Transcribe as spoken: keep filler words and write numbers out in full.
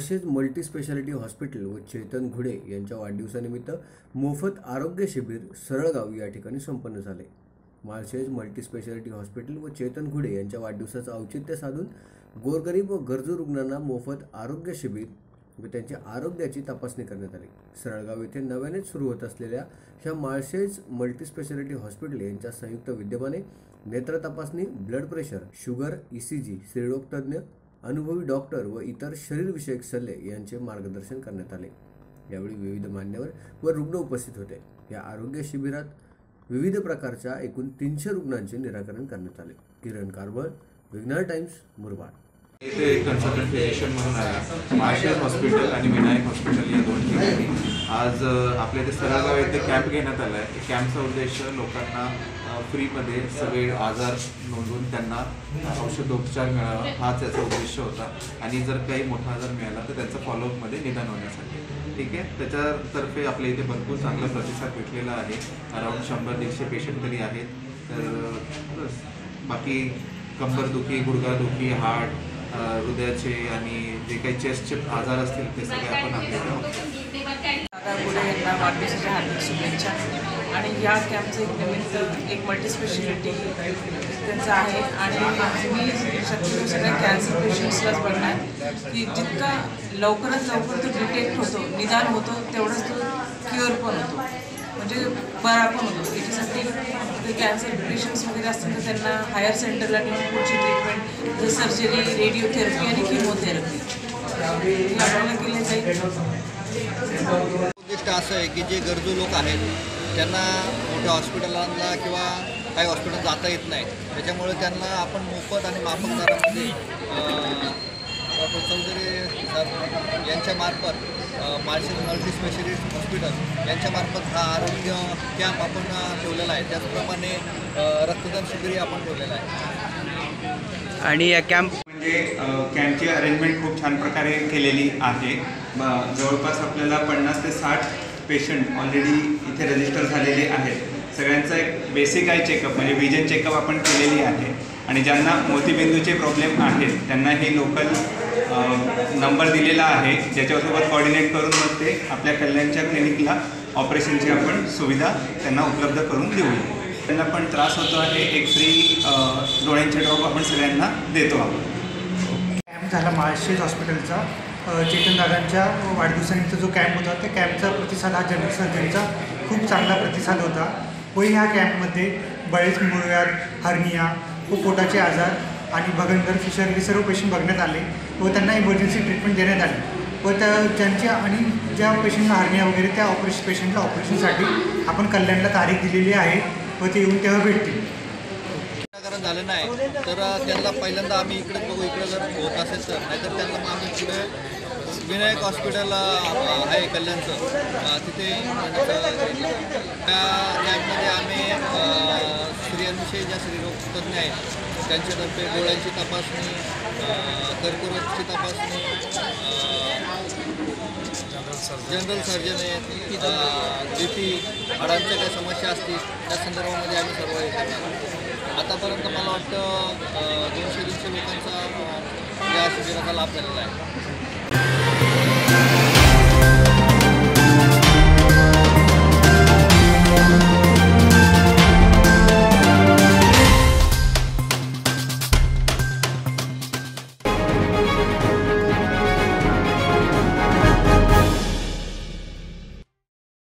Malshej multi speciality hospital व चेतन घुडे यांच्या वाढदिवसानिमित्त मोफत आरोग्य शिबिर सरळगाव या ठिकाणी संपन्न झाले। माळशेज मल्टी स्पेशालिटी हॉस्पिटल व चेतन घुडे यांच्या वाढदिवसाचं औचित्य साधून गोरगरीब व गरजू रुग्णांना मोफत आरोग्य शिबिर व त्यांच्या आरोग्याची तपासणी करण्यात आली। सरळगाव येथे नव्यानेच सुरू होत असलेल्या ह्या माळशेज मल्टी स्पेशालिटी हॉस्पिटल यांच्या संयुक्त विद्यमाने नेत्र तपासणी, ब्लड प्रेशर, शुगर, ईसीजी, स्त्रीरोग तज्ञ, अनुभवी डॉक्टर व इतर शरीरविषयक सल्ले यांचे मार्गदर्शन करण्यात आले। यावेळी विविध मान्यवर व रुग्ण उपस्थित होते। या आरोग्य शिबिरात विविध प्रकारच्या एकूण तीनशे रुग्णांचे निराकरण करण्यात आले। किरण कारबळ, विघ्नर टाइम्स, मुरबाड। इथे एक कन्सल्टंट फिजिशियन म्हणून आहे माळशेज हॉस्पिटल आणि विनायक हॉस्पिटल या दोन ठिकाणी आज आपल्या इथे सरळगाव येथे कॅम्प घेण्यात आला आहे। कॅम्पचा उद्देश लोकांना फ्रीमध्ये सगळे आजार नोंदवून त्यांना औषधोपचार मिळावा हाच याचा उद्देश होता आणि जर काही मोठा आजार मिळाला तर त्यांचा फॉलोअपमध्ये निदान होण्यासाठी। ठीक आहे, त्याच्यातर्फे आपल्या इथे भरपूर चांगला प्रतिसाद भेटलेला आहे। अराऊंड शंभर दीडशे पेशंट तरी आहेत। तर बाकी कंबरदुखी, गुडघादुखी, हार्ट, हृदयाचे आणि जे काही चेस्टचे आजार असतील ते सगळे आपण आपल्याला घुडे यांना वाढदिवसाच्या हार्दिक शुभेच्छा। आणि या कॅम्पचं एक निमित्त एक मल्टी स्पेशालिटी त्यांचं आहे आणि मी शक्यतो सगळ्या कॅन्सर पेशंट्सलाच बघणार की जितका लवकरात लवकर तो डिटेक्ट होतो, निदान होतो, तेवढंच तो क्युअर पण होतो, म्हणजे बरा पण होतो। याच्यासाठी ते कॅन्सर पेशंट्स वगैरे असतील तर त्यांना हायर सेंटरला नेऊन पुढची ट्रीटमेंट जसं सर्जरी, रेडिओथेरपी आणि किमोथेरपी आपल्याला केली जाईल। उद्दिष्ट असं आहे की जे गरजू लोक आहेत त्यांना मोठ्या हॉस्पिटलांना किंवा काही हॉस्पिटल जाता येत नाही, त्याच्यामुळे त्यांना आपण मोफत आणि माफक दरामध्ये डॉक्टर चौधरी सर यांच्यामार्फत माळशेज मल्टी स्पेशालिटी हॉस्पिटल यांच्यामार्फत हा आरोग्य कॅम्प आपण ठेवलेला आहे। त्याचप्रमाणे रक्तदान शिबिरही आपण ठेवलेलं आहे। आणि या कॅम्प म्हणजे कॅम्पची अरेंजमेंट खूप छान प्रकारे केलेली आहे। जवळपास आपल्याला पन्नास ते साठ पेशंट ऑलरेडी इथे रजिस्टर झालेले आहेत। सगळ्यांचा एक बेसिक आय चेकअप म्हणजे विजन चेकअप आपण केलेली आहे आणि ज्यांना मोतीबिंदूचे प्रॉब्लेम आहेत त्यांना हे लोकल नंबर दिलेला आहे ज्याच्यासोबत कोऑर्डिनेट करून मग ते आपल्या कल्याणच्या क्लिनिकला ऑपरेशनची आपण सुविधा त्यांना उपलब्ध करून देऊ। त्यांना पण त्रास होतो आहे, एक फ्री डोळ्यांचे ड्रॉप आपण सगळ्यांना देतो आहोत। कॅम्प झाला माळशेज हॉस्पिटलचा चेतन दादांच्या वाढदिवसानिमित्त जो कॅम्प होता त्या कॅम्पचा प्रतिसाद हा जनरल सर्जनचा खूप चांगला प्रतिसाद होता व ह्या कॅम्पमध्ये बळेच मुळव्याध, हर्निया व पोटाचे आजार आणि भगंदर, फिशर हे सर्व पेशंट बघण्यात आले व त्यांना इमर्जन्सी ट्रीटमेंट देण्यात आली व त्या त्यांच्या आणि ज्या पेशंटला हर्निया वगैरे त्या ऑपरेशन पेशंटला ऑपरेशनसाठी आपण कल्याणला तारीख दिलेली आहे व ते येऊन तेव्हा भेटतील। निराकरण झालं नाही तर त्यांना पहिल्यांदा आम्ही इकडे बघू, इकडे जर होत असेल तर, नाहीतर त्यांना मग आम्ही पुढे विनायक हॉस्पिटल आहे कल्याणचं तिथे त्या कॅम्पमध्ये आम्ही स्त्रियांविषयी ज्या स्त्रीरोग तज्ञ आहेत त्यांच्यातर्फे डोळ्यांची तपासणी, कर्करोगाची तपासणी, जनरल सर्जन आहेत, बी पी, हाडांच्या काही समस्या असतील त्या संदर्भामध्ये आम्ही सर्व हे करणार। आतापर्यंत मला वाटतं दोनशे दीडशे लोकांचा या शिबिराचा लाभ झालेला आहे।